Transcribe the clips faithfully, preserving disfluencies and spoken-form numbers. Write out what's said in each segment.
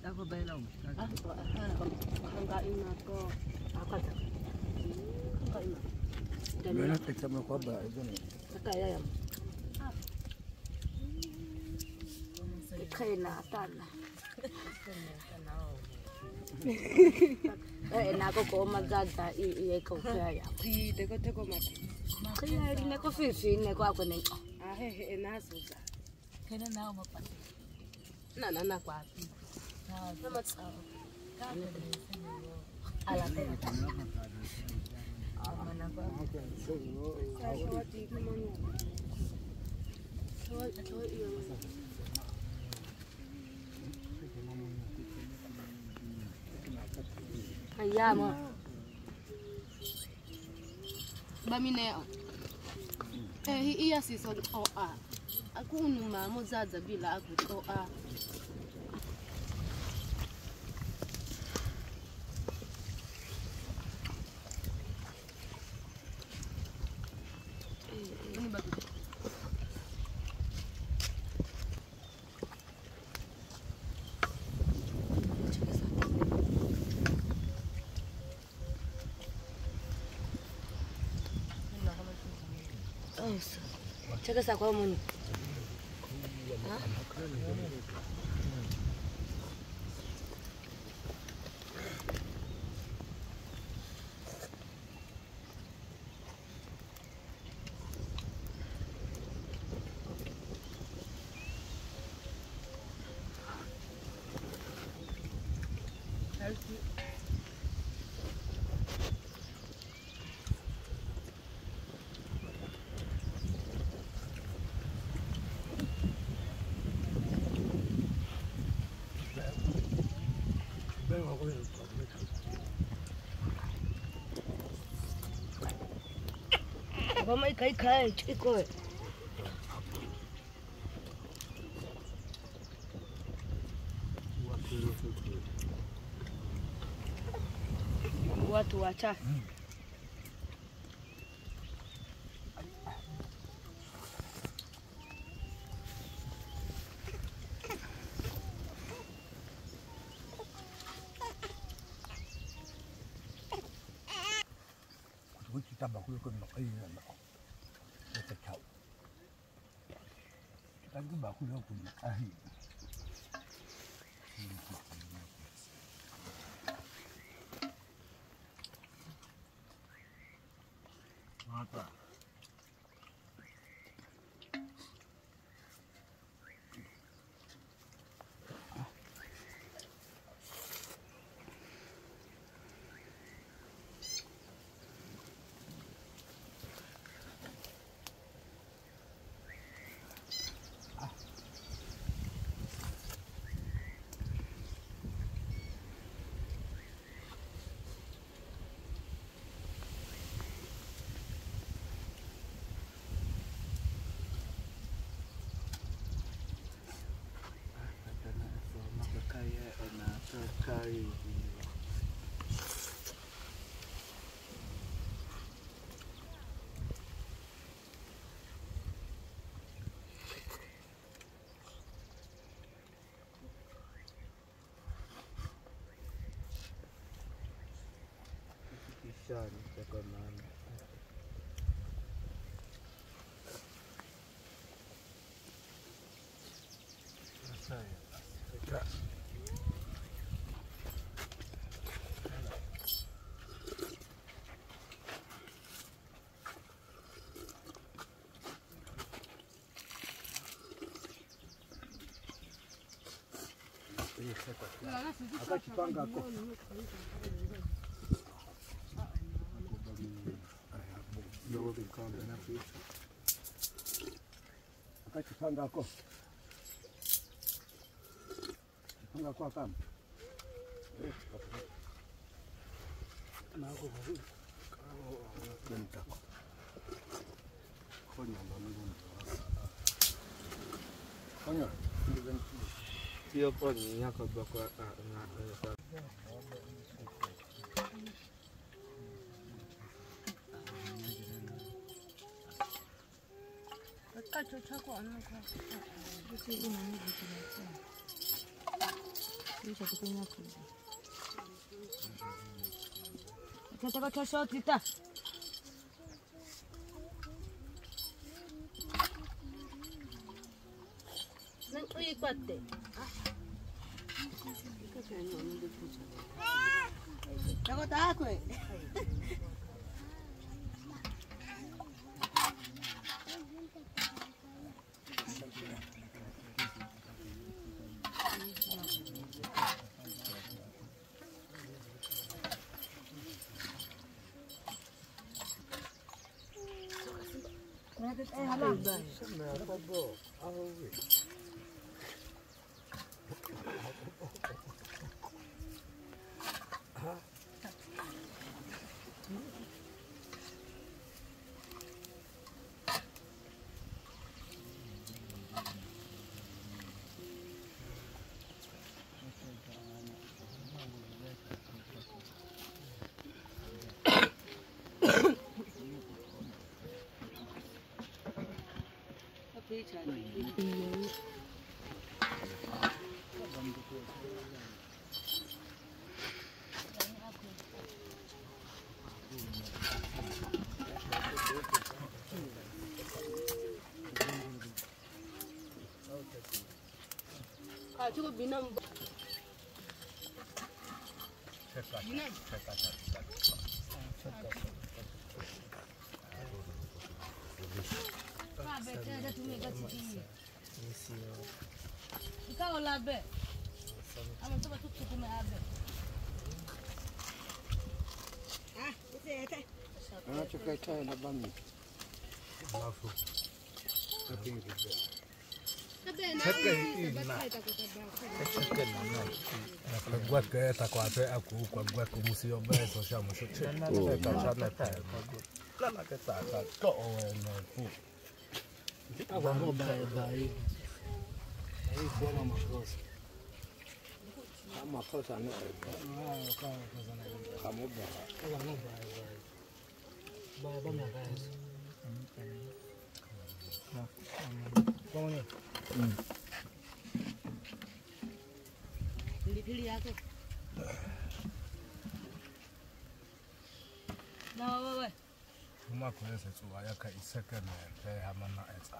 Kako belong. Ah, hangga ina ko. Akal tak. Hangga ina. Mana kita mau kuaba itu nih. Kaya ya. Kaya na tan. Eh, na ko ko maganda i i ko kaya. Di de ko te ko mata. Kaya ri ne ko fifi ne ko ako ne. Ah he he na susa. Kena na mo pa. Na na na kwa. Na matsa. Ala te. Ah, na ko. Sa ko di ko mo. So so iyo. Kaya mo. Bamineo. Eh iya si so o a. Aku unuma mo zaza bila aku o a. Ini bagus. Oh, cakap sa kwa mo. Ha? Ba mai kai kai chiko. Watu wacha. Kita bakul kan nak air nak. Kita tahu. Kita tu bakul kan air. Mata. Kari. Kisah ni cakap mana? Saya. Saya. Akachipanga hapo. Ndio vikamba na pesa. Akachipanga hapo. Panga kwa kama. Na hapo hapo. Kwa mtako. Konya ndo mungu. Konya. Sio poni yako kwa na Kacho chako anaka. Sisi ni nini Kisha tukenya kuja. Nataka kesho tita. Nanti ipate. Tako takwe. Eh halam. Ah, cukup binam. Binam. Ah, betul ada tu mega citi. Ikaw labe. Amo tu betul tu me abe. Ah, ite ite. Ah, cukai tai na bami. Alafu. Tapi ribet. Kwa kwa takwa te aku kwa kwa kumusio beso sha muso tena ta chana ta la la ke ta ta ko na fu agora no bai bai aí foi uma coisa uma coisa não é ah cara coisa não é como bai agora no bai bai bai ba me bai como ni Pilih-pilih aku. Nah, wait, wait. Uma coisa tu vai a isaka na te hamana etsa.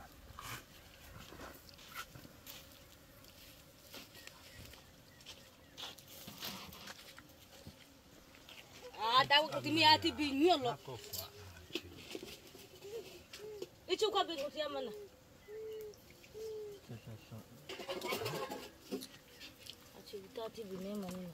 Ah, tahu kutumia hati binyolo. Itu kau bingung siapa mana? Cerita hati binyolo mana?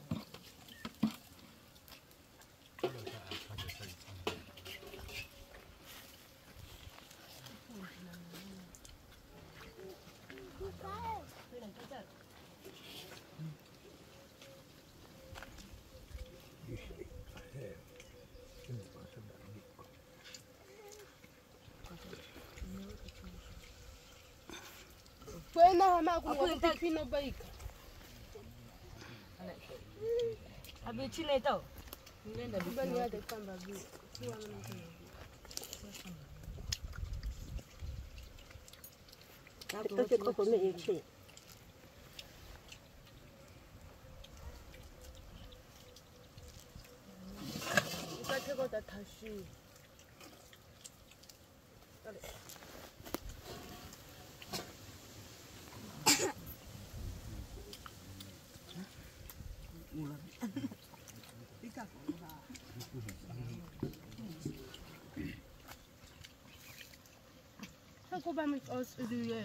Kwena hama kungopi pino baika. Habis Cina itu. Nenda bani ada kamba bi. Kita kau kau ni ekci. Kita kau dah tashi. Aku bami os dulu.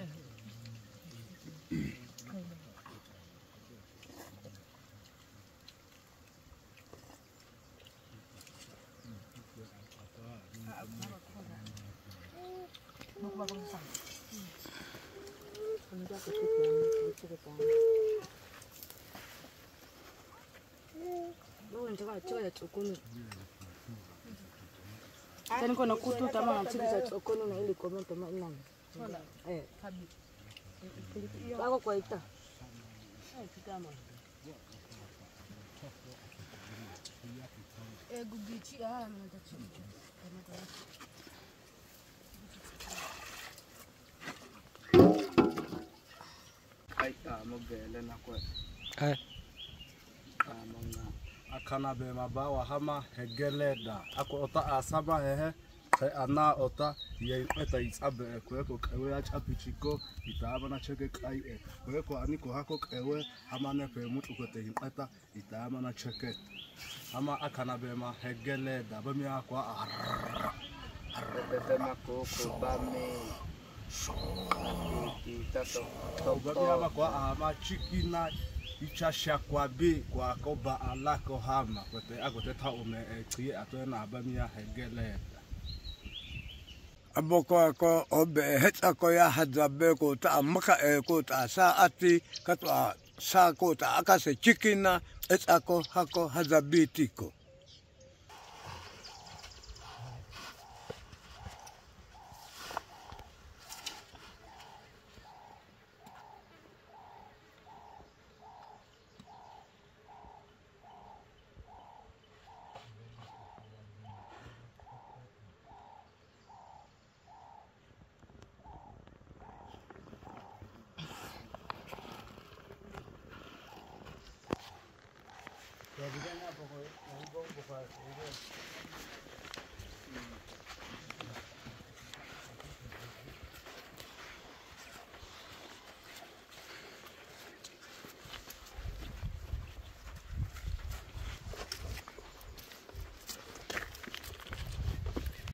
Mau makan sang. Ini aku cuci cerita. Mau coba coba cukuni. Tani kona kutu tama na chiki cha cukuni na ili komento mainang. Eh, kabi. Bako kwa ita. Eh, kitama. Eh, gugichi ah, na tachi. Aita mo gele na kwa. Eh. akana be mabawa hama hegeleda ako ota asama hehe sai ana ota ye eta isabe kweko kwewe acha pichiko itaba na cheke kai e kweko aniko hako kwewe hama ne pe mutu kote himeta itaba na cheke hama akana be ma hegeleda bami akwa Bebe makoko bame tato bami akwa ama chikina ichasha kwa bi kwa koba alako hama kote agote ta ume echie atona bami ya hegeleda aboko ko obe heta ko ya hadzabe ko ta maka e ko ta sa ati katwa sa ko ta akase chikina etako hako hadzabitiko ya vijana hapo kwa ngombo kwa